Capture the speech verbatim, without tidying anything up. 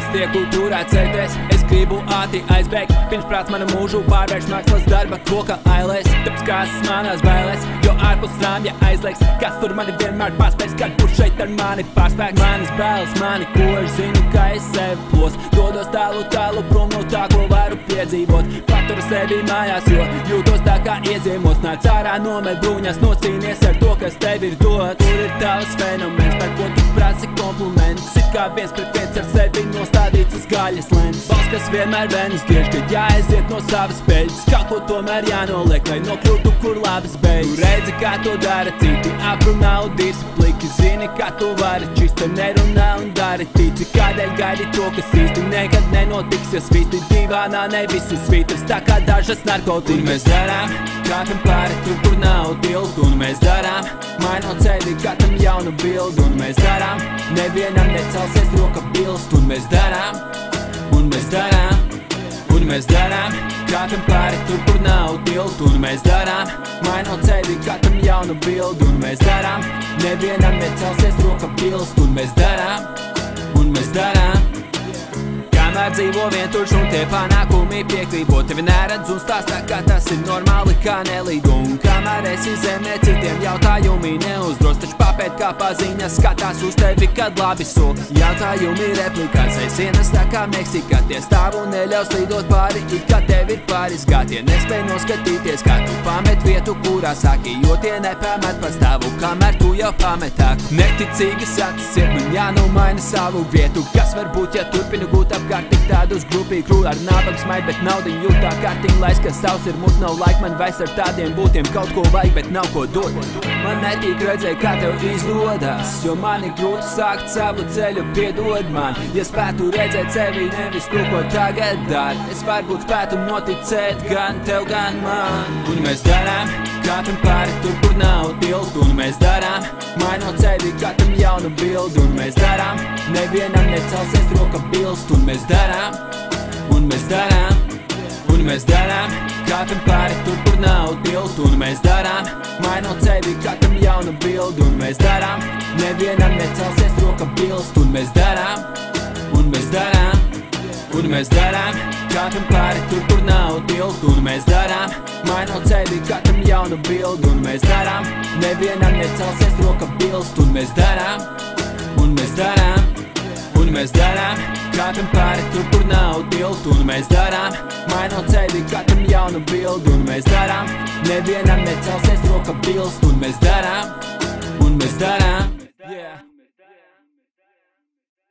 tiek kultūrēts sēdēs. Es gribu ātri aizbēgt, pirms prāts manu mūžu pārvērš mākslas darba koka ailēs. Tāpēc kāsas manās bailēs, jo ārpus rāmja aizliegs. Kas tur mani vienmēr pārspēs, kad būs šeit ar mani pārspēk. Manas bailes, mani koži, zinu, ka es sevi plos. Dodos tālu, tālu prom no tā, ko varu piedzīvot. Paturu sevi mājās, jo jūtos tā kā iedziemos. Nāc ārā no medbruņas, nocīnies ar to, kas tev ir dot. Tur ir tavs fenomens, par ko tu prasi komplimentus. It kā viens pret viens ar sevi nostādīts uz gaļas lentes. Balss, kas vienmēr venas griež, kad jāaiziet no savas peļas. Kaut ko tomēr jānoliek, lai nokļūtu, kur labas beigas. Tu redzi, kā to dara citi, aprunā un dirsi pliki. Zini, kā tu vari čista, nerunā un dari tici. Kādēļ gaidi to, kas īsti nekad nenotiks, ja svīsti divānā ne visi svītras, tā kā dažas narkotikas. Un mēs darām, kāpam pāri tur, kur nav tiltu. Un mēs darām, mainot sevi katram jaunu bildu. Un mēs darām, nevienam necelsies roka bilst. Un mēs darām, un mēs darām, un mēs darām, kāpam pāri tur, kur nav tiltu. Un mēs darām, mainot sevi katram jaunu bildu. Un mēs darām, nevienam necelsies roka bilst. Un mēs darām, un mēs darām, kamēr dzīvo vientuļš un tie panākumi piekrībo. Tevi neredz un stāstā, kā tas ir normāli, kā nelīgu. Un kamēr esi zemē, citiem jautājumi neuzdros. Taču papēt, kā paziņas skatās uz tevi, kad labi so. Jautājumi replikās aiz sienas, tā kā Meksikā. Tie stāv un neļaus līdot pāri, it kā tev ir pāris gātie. Nespēj noskatīties, kā tu pamet vietu, kurā sāki, jo tie nepamet pastāvu, kamēr tu jau pametāk. Neticīgas acis ir, man jānomaina savu vietu. Kas var būt, ja turpinu gūt apkārt tik tādus grupīgi krūli ar nabagu smaidu, bet naudiņu jūt tā kārtiņu lais, kas savs ir mut, nav laika man vairs ar tādiem būtiem. Kaut ko vajag, bet nav ko dot. Man netīk redzēt, kā tev izdodas, jo man ir grūti sākt savu ceļu, piedod man. Ja spētu redzēt sevi, nevis to, ko tagad dar, es varbūt spētu noticēt gan tev, gan man. Un mēs darām, kāpam pāri tur, kur nav tiltu. Un mēs darām, mainot sevi katram jaunu bildu. Un mēs darām, nevienam necelsies roka bilst. Un mēs darām, un mēs darām, un mēs darām, kāpam pāri tur, kur nav tiltu. Un mēs darām, mainot sevi katram jaunu bildu. Un mēs darām, nevienam necelsies roka bilst. Un mēs darām, un mēs darām, un mēs darām, kāpam pāri tur, kur nav tiltu. Un mēs darām, mainot sevi katram jaunu bildu. Un mēs darām, nevienam necelsies roka bilst. Un mēs darām, un mēs darām, un mēs darām, kāpam pāri tur, kur nav tiltu. Un mēs darām, mainot sevi katram jaunu bildu. Un mēs darām, nevienam necelsies roka bilst. Un mēs darām, un mēs darām, yeah.